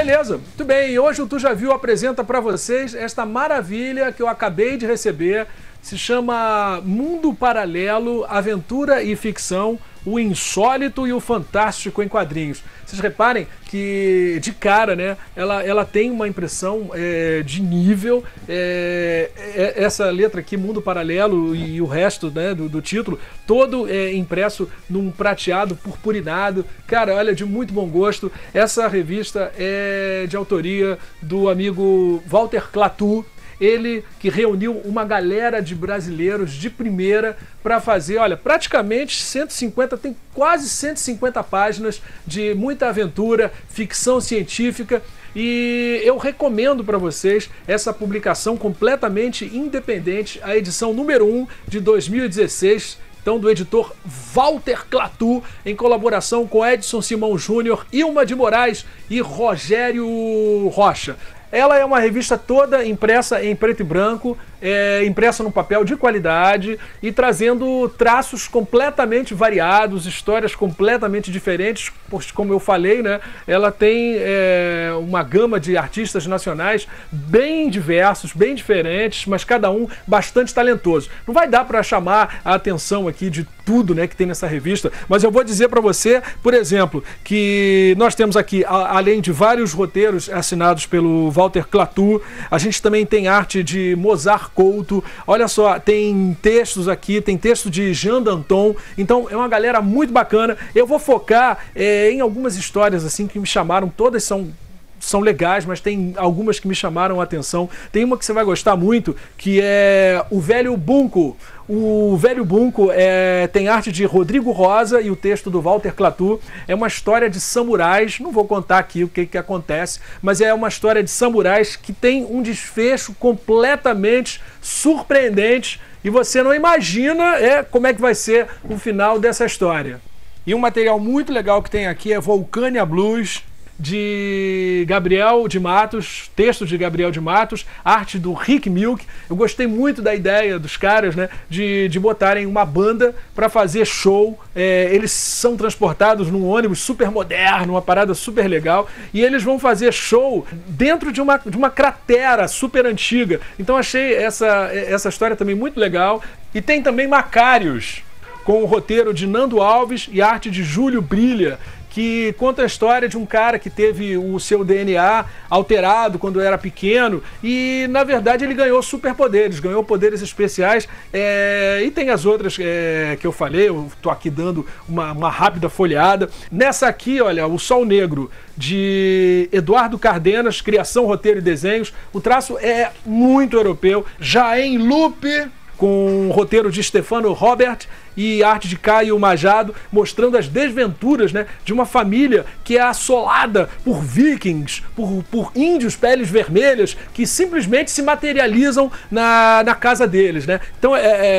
Beleza, muito bem. E hoje o Tu Já Viu apresenta para vocês esta maravilha que eu acabei de receber. Se chama Mundo Paralelo, Aventura e Ficção, o Insólito e o Fantástico em Quadrinhos. Vocês reparem que, de cara, né, ela tem uma impressão de nível. Essa letra aqui, Mundo Paralelo, e o resto, né, do título, todo impresso num prateado purpurinado. Cara, olha, de muito bom gosto. Essa revista é de autoria do amigo Walter Clattu. Ele que reuniu uma galera de brasileiros de primeira para fazer, olha, praticamente 150, tem quase 150 páginas de muita aventura, ficção científica, e eu recomendo para vocês essa publicação completamente independente, a edição número 1 de 2016, então do editor Walter Clattu, em colaboração com Edson Simão Júnior, Ilma de Moraes e Rogério Rocha. Ela é uma revista toda impressa em preto e branco, impressa num papel de qualidade e trazendo traços completamente variados, histórias completamente diferentes, pois, como eu falei, né, ela tem uma gama de artistas nacionais bem diversos, bem diferentes, mas cada um bastante talentoso. Não vai dar para chamar a atenção aqui de tudo, né, que tem nessa revista, mas eu vou dizer para você, por exemplo, que nós temos aqui, além de vários roteiros assinados pelo Walter Clattu, a gente também tem arte de Mozart Couto, olha só, tem textos aqui, tem texto de Jean Danton, então é uma galera muito bacana. Eu vou focar em algumas histórias assim que me chamaram, todas são legais, mas tem algumas que me chamaram a atenção. Tem uma que você vai gostar muito, que é O Velho Bunco. O Velho Bunco tem arte de Rodrigo Rosa e o texto do Walter Clattu. É uma história de samurais, não vou contar aqui o que acontece, mas é uma história de samurais que tem um desfecho completamente surpreendente e você não imagina como é que vai ser o final dessa história. E um material muito legal que tem aqui é Volcania Blues, de Gabriel de Matos, texto de Gabriel de Matos, arte do Rick Milk. Eu gostei muito da ideia dos caras, né, de botarem uma banda para fazer show. Eles são transportados num ônibus super moderno, uma parada super legal, e eles vão fazer show dentro de uma cratera super antiga. Então achei essa história também muito legal. E tem também Macários, com o roteiro de Nando Alves e arte de Júlio Brilha, que conta a história de um cara que teve o seu DNA alterado quando era pequeno e, na verdade, ele ganhou superpoderes, ganhou poderes especiais, e tem as outras que eu falei, eu tô aqui dando uma rápida folheada. Nessa aqui, olha, O Sol Negro, de Eduardo Cardenas, criação, roteiro e desenhos. O traço é muito europeu, já em loop, com o roteiro de Stefano Robert e arte de Caio Majado, mostrando as desventuras, né, de uma família que é assolada por vikings, por índios peles vermelhas, que simplesmente se materializam na casa deles, né? Então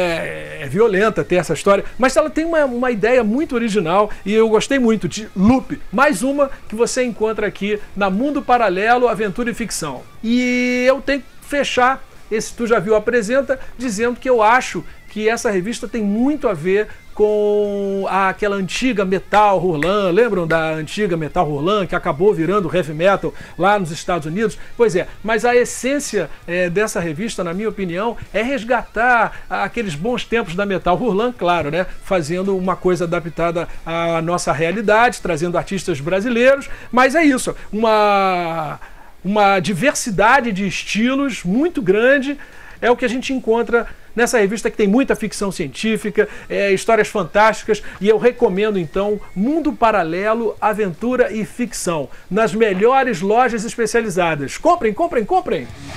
é violenta ter essa história, mas ela tem uma ideia muito original e eu gostei muito de Loop, mais uma que você encontra aqui na Mundo Paralelo, Aventura e Ficção. E eu tenho que fechar esse Tu Já Viu apresenta dizendo que eu acho que essa revista tem muito a ver com aquela antiga Metal Hurlan. Lembram da antiga Metal Hurlan, que acabou virando heavy metal lá nos Estados Unidos? Pois é, mas a essência dessa revista, na minha opinião, é resgatar aqueles bons tempos da Metal Hurlan, claro, né? Fazendo uma coisa adaptada à nossa realidade, trazendo artistas brasileiros, mas é isso, uma diversidade de estilos muito grande, é o que a gente encontra nessa revista, que tem muita ficção científica, histórias fantásticas, e eu recomendo então Mundo Paralelo, Aventura e Ficção, nas melhores lojas especializadas. Comprem, comprem, comprem!